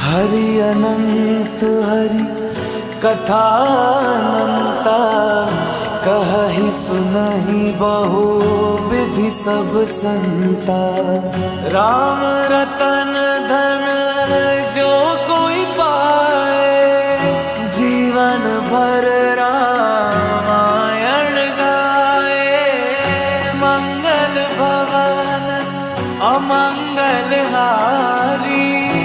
हरि अनंत हरि कथानंता, कहहि सुनहि बहु विधि सब संता। राम रतन धन जो कोई पाए, जीवन भर रामायण गाए। मंगल भवन अमंगल हारी,